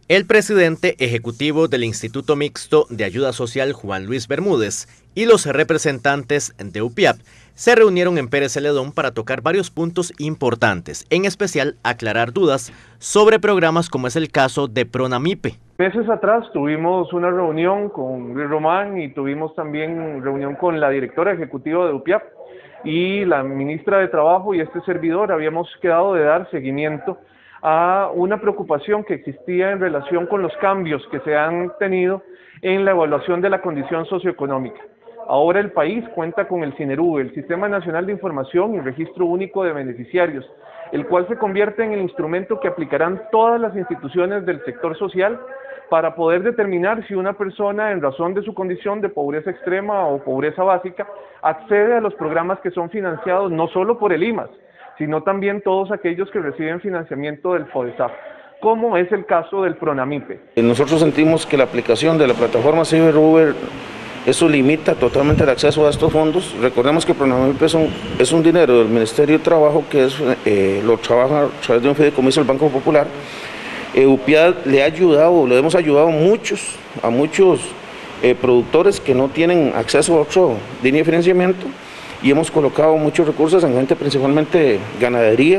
El presidente ejecutivo del Instituto Mixto de Ayuda Social, Juan Luis Bermúdez, y los representantes de UPIAP se reunieron en Pérez Celedón para tocar varios puntos importantes, en especial aclarar dudas sobre programas como es el caso de Pronamipe. Meses atrás tuvimos una reunión con Luis Román y tuvimos también reunión con la directora ejecutiva de UPIAP y la ministra de Trabajo y este servidor. Habíamos quedado de dar seguimiento a una preocupación que existía en relación con los cambios que se han tenido en la evaluación de la condición socioeconómica. Ahora el país cuenta con el SINERU, el Sistema Nacional de Información y Registro Único de Beneficiarios, el cual se convierte en el instrumento que aplicarán todas las instituciones del sector social para poder determinar si una persona, en razón de su condición de pobreza extrema o pobreza básica, accede a los programas que son financiados no solo por el IMAS, sino también todos aquellos que reciben financiamiento del FODESAF, como es el caso del Pronamipe. Nosotros sentimos que la aplicación de la plataforma CiberUber, eso limita totalmente el acceso a estos fondos. Recordemos que Pronamipe es un dinero del Ministerio de Trabajo que lo trabaja a través de un fideicomiso del Banco Popular. UPIAP le hemos ayudado a muchos productores que no tienen acceso a otra línea de financiamiento, y hemos colocado muchos recursos en gente principalmente ganadería,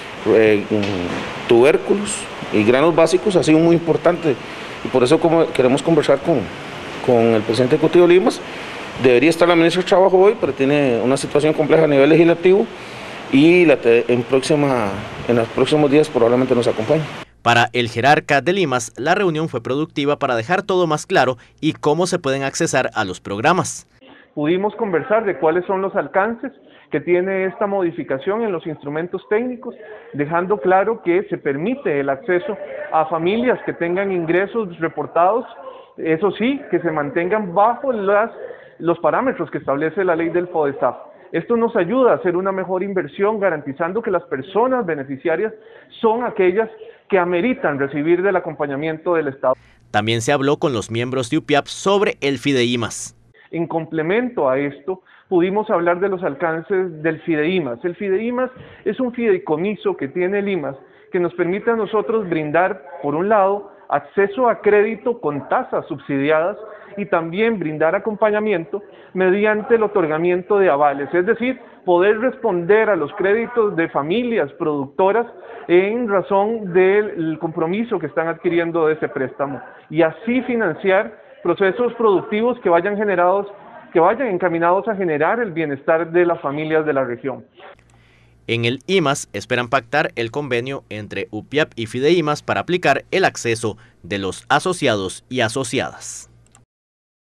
tubérculos y granos básicos. Ha sido muy importante y por eso queremos conversar con el presidente ejecutivo de Limas. Debería estar la ministra de Trabajo hoy, pero tiene una situación compleja a nivel legislativo y en los próximos días probablemente nos acompañe. Para el jerarca de Limas, la reunión fue productiva para dejar todo más claro y cómo se pueden accesar a los programas. Pudimos conversar de cuáles son los alcances que tiene esta modificación en los instrumentos técnicos, dejando claro que se permite el acceso a familias que tengan ingresos reportados, eso sí, que se mantengan bajo los parámetros que establece la ley del FODESAF. Esto nos ayuda a hacer una mejor inversión, garantizando que las personas beneficiarias son aquellas que ameritan recibir del acompañamiento del Estado. También se habló con los miembros de UPIAP sobre el Fideimas. En complemento a esto, pudimos hablar de los alcances del Fideimas. El Fideimas es un fideicomiso que tiene el IMAS que nos permite a nosotros brindar, por un lado, acceso a crédito con tasas subsidiadas y también brindar acompañamiento mediante el otorgamiento de avales, es decir, poder responder a los créditos de familias productoras en razón del compromiso que están adquiriendo de ese préstamo y así financiar procesos productivos que vayan encaminados a generar el bienestar de las familias de la región. En el IMAS esperan pactar el convenio entre UPIAP y Fideimas para aplicar el acceso de los asociados y asociadas.